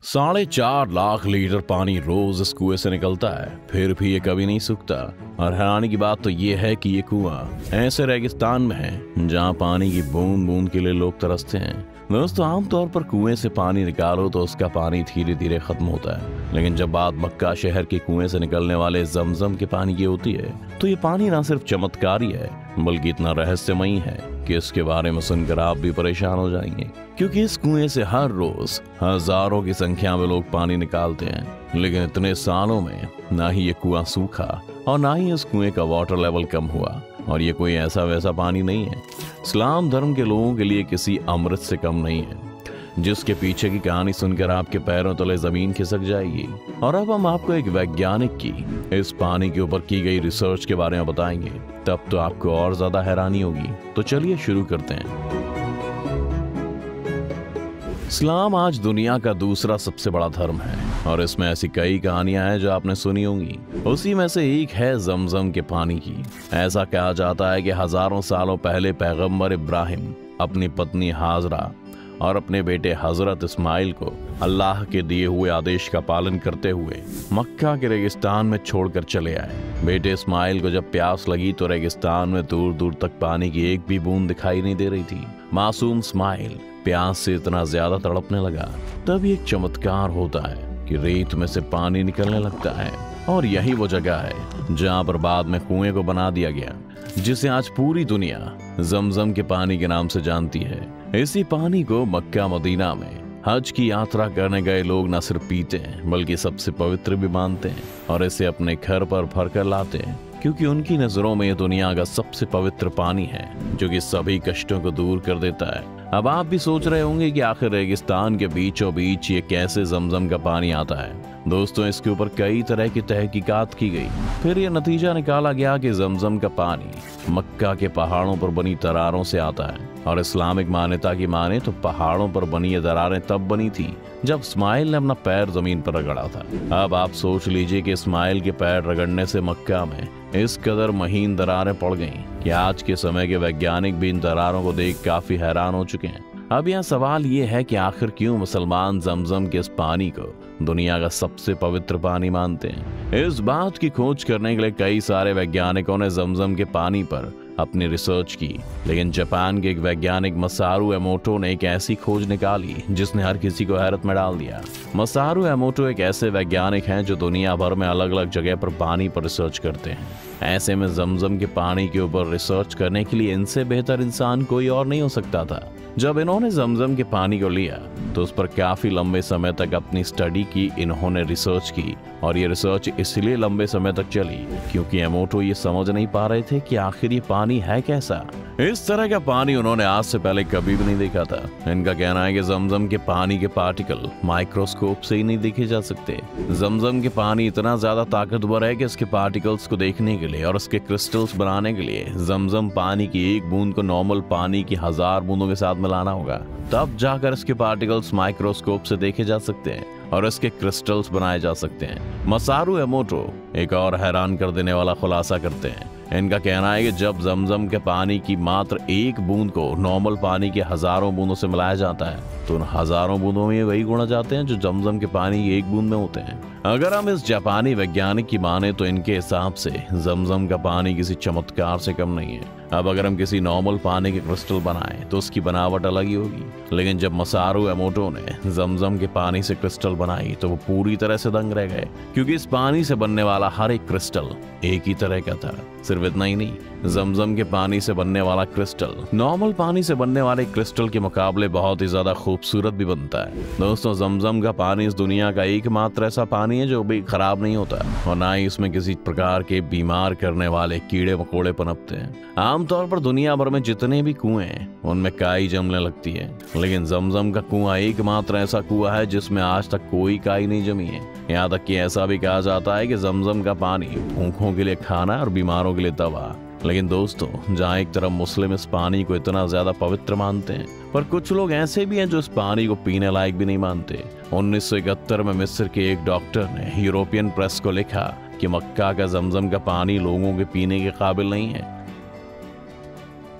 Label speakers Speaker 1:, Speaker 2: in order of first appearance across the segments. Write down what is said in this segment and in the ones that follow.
Speaker 1: 4.5 lakh litre पानी रोज इस कुएं से निकलता है, फिर भी ये कभी नहीं सूखता। और हैरानी की बात तो ये है कि ये कुआं ऐसे रेगिस्तान में है जहाँ पानी की बूंद बूंद के लिए लोग तरसते हैं। दोस्तों, आमतौर पर कुएं से पानी निकालो तो उसका पानी धीरे धीरे खत्म होता है, लेकिन जब बात मक्का शहर के कुएं से निकलने वाले जमजम के पानी की होती है तो ये पानी ना सिर्फ चमत्कारी है बल्कि इतना रहस्यमयी है कि इसके बारे में सुनकर आप भी परेशान हो जाएंगे। क्योंकि इस कुएं से हर रोज हजारों की संख्या में लोग पानी निकालते हैं, लेकिन इतने सालों में ना ही ये कुआं सूखा और ना ही इस कुएं का वाटर लेवल कम हुआ। और ये कोई ऐसा वैसा पानी नहीं है, इस्लाम धर्म के लोगों के लिए किसी अमृत से कम नहीं है, जिसके पीछे की कहानी सुनकर आपके पैरों तले जमीन खिसक जाएगी। और अब हम आपको एक वैज्ञानिक की इस पानी के ऊपर की गई रिसर्च के बारे में बताएंगे, तब तो आपको और ज्यादा हैरानी होगी। तो चलिए शुरू करते हैं। इस्लाम आज दुनिया का दूसरा सबसे बड़ा धर्म है और इसमें ऐसी कई कहानियां हैं जो आपने सुनी होंगी। उसी में से एक है जमजम के पानी की। ऐसा कहा जाता है कि हजारों सालों पहले पैगंबर इब्राहिम अपनी पत्नी हाजरा और अपने बेटे हजरत इस्माइल को अल्लाह के दिए हुए आदेश का पालन करते हुए मक्का के रेगिस्तान में छोड़कर चले आए। बेटे इस्माइल को जब प्यास लगी तो रेगिस्तान में दूर दूर तक पानी की एक भी बूंद दिखाई नहीं दे रही थी। मासूम इस्माइल प्यास से इतना ज्यादा तड़पने लगा। तब एक चमत्कार होता है कि रेत में से पानी निकलने लगता है, और यही वो जगह है जहाँ पर बाद में कुएं को बना दिया गया, जिसे आज पूरी दुनिया जमजम के पानी के नाम से जानती है। इसी पानी को मक्का मदीना में हज की यात्रा करने गए लोग न सिर्फ पीते हैं बल्कि सबसे पवित्र भी मानते हैं और इसे अपने घर पर भर कर लाते हैं, क्योंकि उनकी नजरों में ये दुनिया का सबसे पवित्र पानी है जो कि सभी कष्टों को दूर कर देता है। अब आप भी सोच रहे होंगे कि आखिर रेगिस्तान के बीचों बीच ये कैसे जमजम का पानी आता है। दोस्तों, इसके ऊपर कई तरह की तहकीकात की गई, फिर ये नतीजा निकाला गया कि जमजम का पानी मक्का के पहाड़ों पर बनी दरारों से आता है। और इस्लामिक मान्यता की माने तो पहाड़ों पर बनी ये दरारें तब बनी थी जब इस्माइल ने अपना पैर जमीन पर रगड़ा था। अब आप सोच लीजिए कि इस्माइल के पैर रगड़ने से मक्का में इस कदर महीन दरारें पड़ गईं कि आज के समय के वैज्ञानिक भी इन दरारों को देख काफी हैरान हो चुके हैं। अब यहाँ सवाल ये है कि आखिर क्यों मुसलमान जमजम के इस पानी को दुनिया का सबसे पवित्र पानी मानते हैं। इस बात की खोज करने के लिए कई सारे वैज्ञानिकों ने जमजम के पानी पर अपनी रिसर्च की, लेकिन जापान के एक वैज्ञानिक मसारू एमोटो ने एक ऐसी खोज निकाली जिसने हर किसी को हैरत में डाल दिया। मसारू एमोटो एक ऐसे वैज्ञानिक हैं जो दुनिया भर में अलग अलग जगह पर पानी पर रिसर्च करते हैं। ऐसे में जमजम के पानी के ऊपर रिसर्च करने के लिए इनसे बेहतर इंसान कोई और नहीं हो सकता था। जब इन्होंने जमजम के पानी को लिया तो उस पर काफी लंबे समय तक अपनी स्टडी की, इन्होंने रिसर्च की। और ये रिसर्च इसलिए लंबे समय तक चली क्योंकि एमोटो ये समझ नहीं पा रहे थे कि आखिर ये पानी है कैसा। इस तरह का पानी उन्होंने आज से पहले कभी भी नहीं देखा था। इनका कहना है कि जमजम के पानी के पार्टिकल माइक्रोस्कोप से ही नहीं देखे जा सकते। जमजम के पानी इतना ज्यादा ताकतवर है कि इसके पार्टिकल्स को देखने के लिए और उसके क्रिस्टल्स बनाने के लिए जमजम पानी की एक बूंद को नॉर्मल पानी की 1000 बूंदों के साथ मिलाना होगा, तब जाकर इसके पार्टिकल्स माइक्रोस्कोप से देखे जा सकते हैं और इसके क्रिस्टल्स बनाए जा सकते हैं। मसारू एमोटो एक और हैरान कर देने वाला खुलासा करते हैं। इनका कहना है कि जब जमजम के पानी की मात्र एक बूंद को नॉर्मल पानी के हजारों बूंदों से मिलाया जाता है तो उन हजारों बूंदों में वही गुण आ जाते हैं जो जमजम के पानी की एक बूंद में होते हैं। अगर हम इस जापानी वैज्ञानिक की माने तो इनके हिसाब से जमजम का पानी किसी चमत्कार से कम नहीं है। अब अगर हम किसी नॉर्मल पानी के क्रिस्टल बनाएं तो उसकी बनावट अलग ही होगी, लेकिन जब मसारू एमोटो ने जमजम के पानी से क्रिस्टल बनाई तो वो पूरी तरह से दंग रह गए, क्योंकि इस पानी से बनने वाला हर एक क्रिस्टल एक ही तरह का था। सिर्फ इतना ही नहीं, जमजम के पानी से बनने वाला क्रिस्टल नॉर्मल पानी से बनने वाले क्रिस्टल के मुकाबले बहुत ही ज्यादा खूबसूरत भी बनता है। दोस्तों, जमजम का पानी इस दुनिया का एकमात्र ऐसा पानी है जो भी खराब नहीं होता और ना ही इसमें किसी प्रकार के बीमार करने वाले कीड़े मकोड़े पनपते हैं। आमतौर पर दुनिया भर में जितने भी कुएं हैं उनमें काई जमने लगती है, लेकिन जमजम का कुआं एकमात्र ऐसा कुआं है जिसमें आज तक कोई काई नहीं जमी है। यहाँ तक कि ऐसा भी कहा जाता है कि जमजम का पानी भूखों के लिए खाना और बीमारों के लिए दवा। लेकिन दोस्तों, जहाँ एक तरफ मुस्लिम इस पानी को इतना ज्यादा पवित्र मानते हैं, पर कुछ लोग ऐसे भी हैं जो इस पानी को पीने लायक भी नहीं मानते। 1971 में मिस्र के एक डॉक्टर ने यूरोपियन प्रेस को लिखा कि मक्का का जमजम का पानी लोगों के पीने के काबिल नहीं है।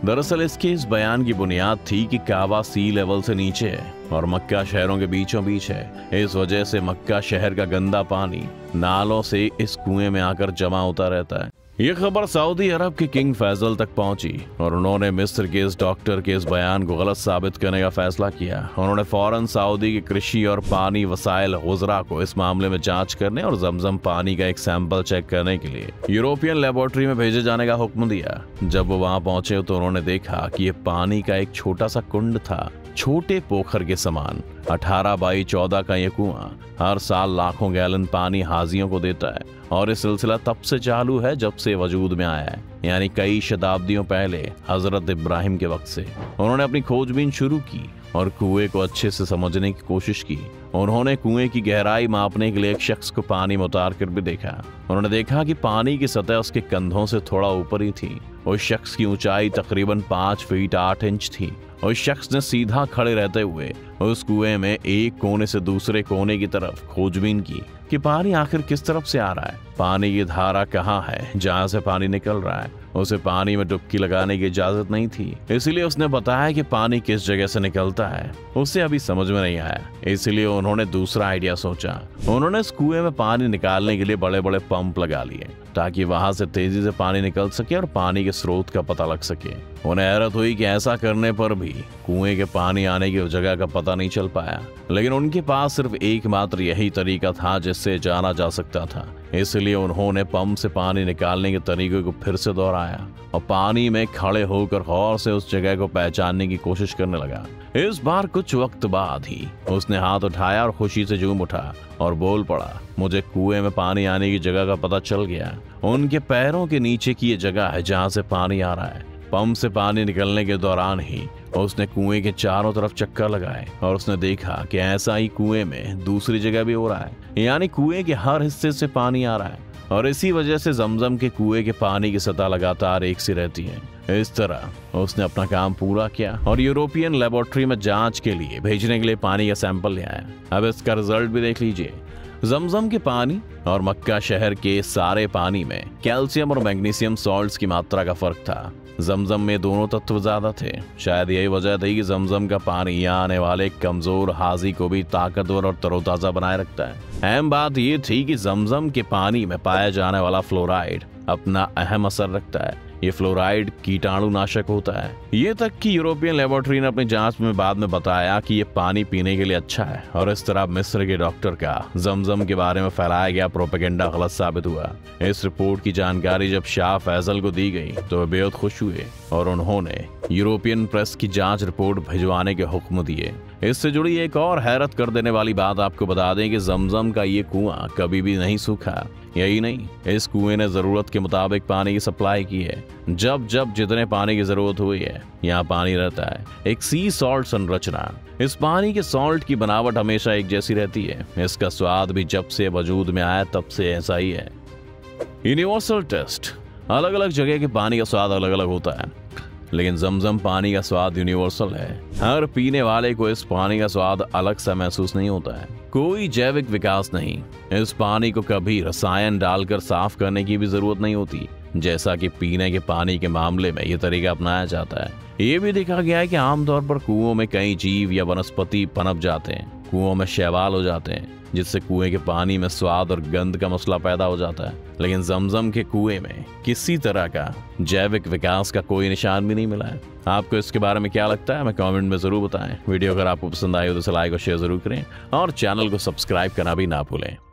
Speaker 1: दरअसल इसके इस बयान की बुनियाद थी कि काबा सी लेवल से नीचे है और मक्का शहरों के बीचों बीच है। इस वजह से मक्का शहर का गंदा पानी नालों से इस कुएं में आकर जमा होता रहता है। ये खबर सऊदी अरब के किंग फैसल तक पहुंची और उन्होंने मिस्र के इस डॉक्टर के इस बयान को गलत साबित करने का फैसला किया। उन्होंने फौरन सऊदी के कृषि और पानी वसाइल गुजरा को इस मामले में जांच करने और जमजम पानी का एक सैंपल चेक करने के लिए यूरोपियन लेबोरेटरी में भेजे जाने का हुक्म दिया। जब वो वहां पहुंचे तो उन्होंने देखा कि ये पानी का एक छोटा सा कुंड था, छोटे पोखर के समान। 18 बाई 14 का ये कुआं हर साल लाखों गैलन पानी हाजियों को देता है और ये सिलसिला तब से चालू है जब से वजूद में आया है, यानी कई शताब्दियों पहले हजरत इब्राहिम के वक्त से। उन्होंने अपनी खोजबीन शुरू की और कुएं को अच्छे से समझने की कोशिश की। उन्होंने कुएं की गहराई मापने के लिए एक शख्स को पानी में उतार कर भी देखा। उन्होंने देखा कि पानी की सतह उसके कंधों से थोड़ा ऊपर ही थी। उस शख्स की ऊंचाई तकरीबन 5 फीट 8 इंच थी। उस शख्स ने सीधा खड़े रहते हुए उस कुएं में एक कोने से दूसरे कोने की तरफ खोजबीन की कि पानी आखिर किस तरफ से आ रहा है, पानी की धारा कहाँ है जहाँ से पानी निकल रहा है। उसे पानी में डुबकी लगाने की इजाजत नहीं थी, इसलिए उसने बताया कि पानी किस जगह से निकलता है उसे अभी समझ में नहीं आया। इसलिए उन्होंने दूसरा आइडिया सोचा। उन्होंने इस कुएं में पानी निकालने के लिए बड़े बड़े पंप लगा लिए ताकि वहां से तेजी से पानी निकल सके और पानी के स्रोत का पता लग सके। उन्हें हैरत हुई कि ऐसा करने पर भी कुएं के पानी आने की जगह का पता नहीं चल पाया, लेकिन उनके पास सिर्फ एकमात्र यही तरीका था जिससे जाना जा सकता था। इसलिए उन्होंने पंप से पानी निकालने के तरीके को फिर से दोहराया और पानी में खड़े होकर गौर से उस जगह को पहचानने की कोशिश करने लगा। इस बार कुछ वक्त बाद ही उसने हाथ उठाया और खुशी से झूम उठा और बोल पड़ा, मुझे कुएं में पानी आने की जगह का पता चल गया। उनके पैरों के नीचे की ये जगह है जहाँ से पानी आ रहा है। पंप से पानी निकलने के दौरान ही उसने कुएं के चारों तरफ चक्कर लगाए और उसने देखा कि ऐसा ही कुएं में दूसरी जगह भी हो रहा है, यानी कुएं के हर हिस्से से पानी आ रहा है और इसी वजह से जमजम के कुएं के पानी की सतह लगातार एक सी रहती है। इस तरह उसने अपना काम पूरा किया और यूरोपियन लेबोरेटरी में जांच के लिए भेजने के लिए पानी का सैंपल ले आया। अब इसका रिजल्ट भी देख लीजिए। जमजम के पानी और मक्का शहर के सारे पानी में कैल्शियम और मैग्नीशियम सॉल्ट्स की मात्रा का फर्क था। जमजम में दोनों तत्व ज्यादा थे। शायद यही वजह थी कि जमजम का पानी यहाँ आने वाले कमजोर हाजी को भी ताकतवर और तरोताजा बनाए रखता है। अहम बात यह थी कि जमजम के पानी में पाया जाने वाला फ्लोराइड अपना अहम असर रखता है। ये फ्लोराइड कीटाणुनाशक होता है। ये तक कि यूरोपियन लेबोरेटरी ने अपनी जांच में बाद में बताया कि ये पानी पीने के लिए अच्छा है और इस तरह मिस्र के डॉक्टर का जमजम के बारे में फैलाया गया प्रोपेगेंडा गलत साबित हुआ। इस रिपोर्ट की जानकारी जब शाह फैसल को दी गई तो वे बेहद खुश हुए और उन्होंने यूरोपियन प्रेस की जांच रिपोर्ट भिजवाने के हुक्म दिए। इससे जुड़ी एक और हैरत कर देने वाली बात आपको बता दें कि जमजम का ये कुआं कभी भी नहीं सूखा। यही नहीं, इस कुएं ने जरूरत के मुताबिक पानी की सप्लाई की है। जब जब जितने पानी की जरूरत हुई है यहाँ पानी रहता है। एक सी सॉल्ट संरचना। इस पानी के सॉल्ट की बनावट हमेशा एक जैसी रहती है। इसका स्वाद भी जब से वजूद में आया तब से ऐसा ही है। Universal test. अलग अलग जगह के पानी का स्वाद अलग अलग होता है, लेकिन जमजम पानी का स्वाद यूनिवर्सल है। हर पीने वाले को इस पानी का स्वाद अलग सा महसूस नहीं होता है। कोई जैविक विकास नहीं। इस पानी को कभी रसायन डालकर साफ करने की भी जरूरत नहीं होती, जैसा कि पीने के पानी के मामले में यह तरीका अपनाया जाता है। ये भी देखा गया है कि आमतौर पर कुओं में कई जीव या वनस्पति पनप जाते हैं, कुओं में शैवाल हो जाते हैं, जिससे कुएं के पानी में स्वाद और गंध का मसला पैदा हो जाता है। लेकिन जमजम के कुएं में किसी तरह का जैविक विकास का कोई निशान भी नहीं मिला है। आपको इसके बारे में क्या लगता है हमें कमेंट में जरूर बताएं। वीडियो अगर आपको पसंद आई हो तो लाइक और शेयर जरूर करें और चैनल को सब्सक्राइब करना भी ना भूलें।